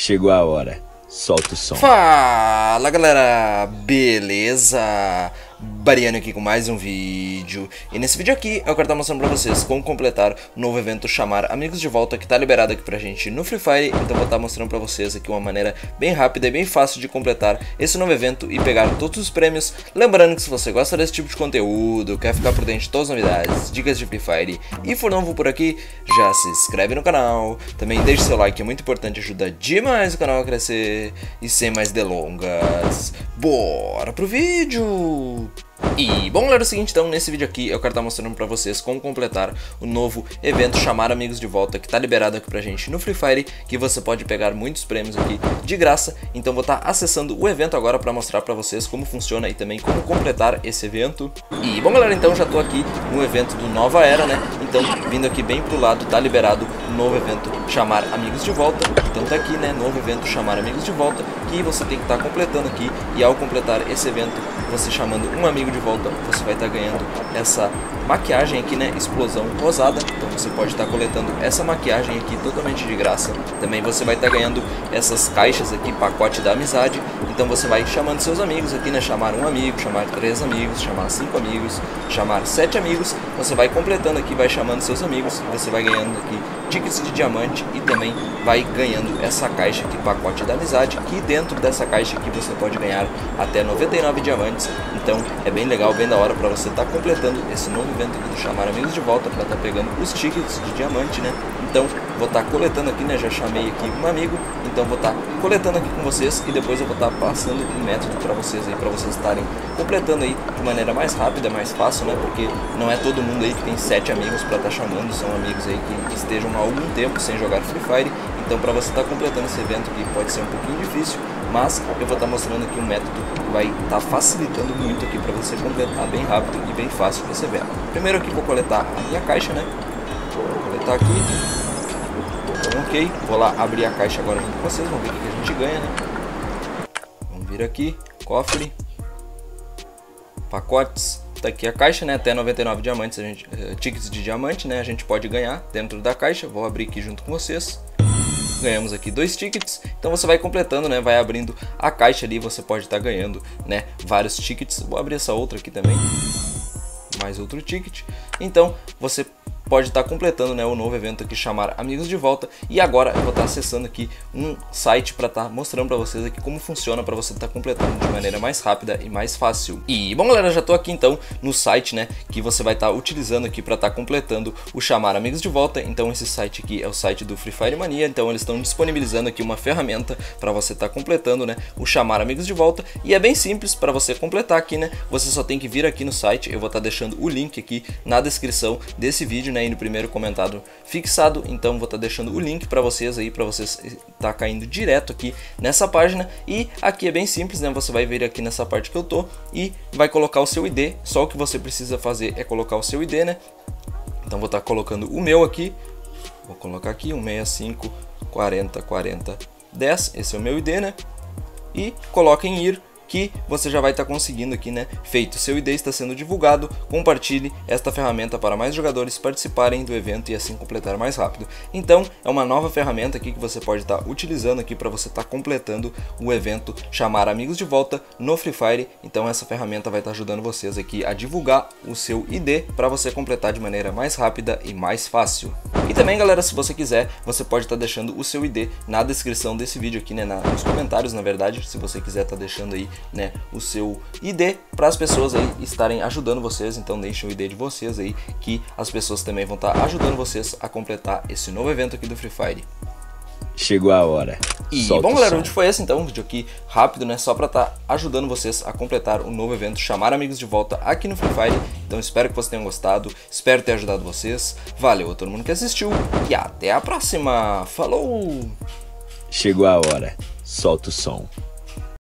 Chegou a hora, solta o som. Fala galera, beleza? Bariano aqui com mais um vídeo. E nesse vídeo aqui eu quero estar mostrando pra vocês como completar o novo evento Chamar Amigos de Volta, que tá liberado aqui pra gente no Free Fire. Então vou estar mostrando pra vocês aqui uma maneira bem rápida e bem fácil de completar esse novo evento e pegar todos os prêmios. Lembrando que se você gosta desse tipo de conteúdo, quer ficar por dentro de todas as novidades, dicas de Free Fire e for novo por aqui, já se inscreve no canal. Também deixe seu like, é muito importante, ajuda demais o canal a crescer. E sem mais delongas, bora pro vídeo! E bom galera, é o seguinte, então nesse vídeo aqui eu quero estar mostrando pra vocês como completar o novo evento Chamar Amigos de Volta, que tá liberado aqui pra gente no Free Fire, que você pode pegar muitos prêmios aqui de graça. Então vou estar acessando o evento agora pra mostrar pra vocês como funciona e também como completar esse evento. E bom galera, então já tô aqui no evento do Nova Era, né? Então vindo aqui bem pro lado, tá liberado o novo evento Chamar Amigos de Volta. Então tá aqui, né, novo evento Chamar Amigos de Volta, que você tem que estar completando aqui. E ao completar esse evento, você chamando um amigo de volta, você vai estar ganhando essa maquiagem aqui, né, explosão rosada. Então você pode estar coletando essa maquiagem aqui totalmente de graça. Também você vai estar ganhando essas caixas aqui, pacote da amizade. Então você vai chamando seus amigos aqui, né, chamar um amigo, chamar 3 amigos, chamar 5 amigos, chamar 7 amigos. Você vai completando aqui, vai chamando seus amigos, você vai ganhando aqui tickets de diamante e também vai ganhando essa caixa aqui, pacote da amizade, que dentro dessa caixa aqui você pode ganhar até 99 diamantes. Então é bem legal, bem da hora para você estar completando esse novo evento aqui do Chamar Amigos de Volta, para estar pegando os tickets de diamante, né? Então vou estar coletando aqui, né? Já chamei aqui um amigo, então vou estar coletando aqui com vocês e depois eu vou estar passando um método para vocês aí, para vocês estarem completando aí de maneira mais rápida, mais fácil, né? Porque não é todo mundo aí que tem 7 amigos para estar chamando, são amigos aí que estejam há algum tempo sem jogar Free Fire. Então para você estar completando esse evento aqui pode ser um pouquinho difícil, mas eu vou estar mostrando aqui um método que vai estar facilitando muito aqui para você completar bem rápido e bem fácil esse evento. Primeiro aqui vou coletar a minha caixa, né? Vou coletar aqui. Então, ok, vou lá abrir a caixa agora junto com vocês, vamos ver o que a gente ganha, né? Vamos vir aqui, cofre, pacotes. Tá aqui a caixa, né? Até 99 diamantes, tickets de diamante, né? A gente pode ganhar dentro da caixa. Vou abrir aqui junto com vocês. Ganhamos aqui 2 tickets. Então você vai completando, né? Vai abrindo a caixa ali, você pode estar ganhando, né, vários tickets. Vou abrir essa outra aqui também. Mais outro ticket. Então você pode estar completando, né, o novo evento aqui Chamar Amigos de Volta. E agora eu vou estar acessando aqui um site para estar mostrando para vocês aqui como funciona, para você estar completando de maneira mais rápida e mais fácil. E bom galera, já tô aqui então no site, né, que você vai estar utilizando aqui para estar completando o Chamar Amigos de Volta. Então esse site aqui é o site do Free Fire Mania. Então eles estão disponibilizando aqui uma ferramenta para você estar completando, né, o Chamar Amigos de Volta. E é bem simples para você completar aqui, né? Você só tem que vir aqui no site. Eu vou estar deixando o link aqui na descrição desse vídeo, né, e no primeiro comentário fixado. Então vou estar deixando o link para vocês aí, para vocês estar caindo direto aqui nessa página. E aqui é bem simples, né? Você vai vir aqui nessa parte que eu tô e vai colocar o seu ID. Só o que você precisa fazer é colocar o seu ID, né? Então vou estar colocando o meu aqui. Vou colocar aqui 165 40 40 10. Esse é o meu ID, né? E coloca em ir, que você já vai estar conseguindo aqui, né? Feito, seu ID está sendo divulgado. Compartilhe esta ferramenta para mais jogadores participarem do evento e assim completar mais rápido. Então é uma nova ferramenta aqui que você pode estar utilizando aqui para você estar completando o evento Chamar Amigos de Volta no Free Fire. Então essa ferramenta vai estar ajudando vocês aqui a divulgar o seu ID para você completar de maneira mais rápida e mais fácil. E também galera, se você quiser, você pode estar deixando o seu ID na descrição desse vídeo aqui, né, nos comentários, na verdade, se você quiser estar deixando aí, né, o seu ID para as pessoas aí estarem ajudando vocês. Então deixem o ID de vocês aí, que as pessoas também vão estar ajudando vocês a completar esse novo evento aqui do Free Fire. Chegou a hora. E bom galera, o vídeo foi esse então, um vídeo aqui rápido, né, só para estar ajudando vocês a completar o novo evento Chamar Amigos de Volta aqui no Free Fire. Então espero que vocês tenham gostado, espero ter ajudado vocês. Valeu a todo mundo que assistiu e até a próxima. Falou! Chegou a hora, solta o som.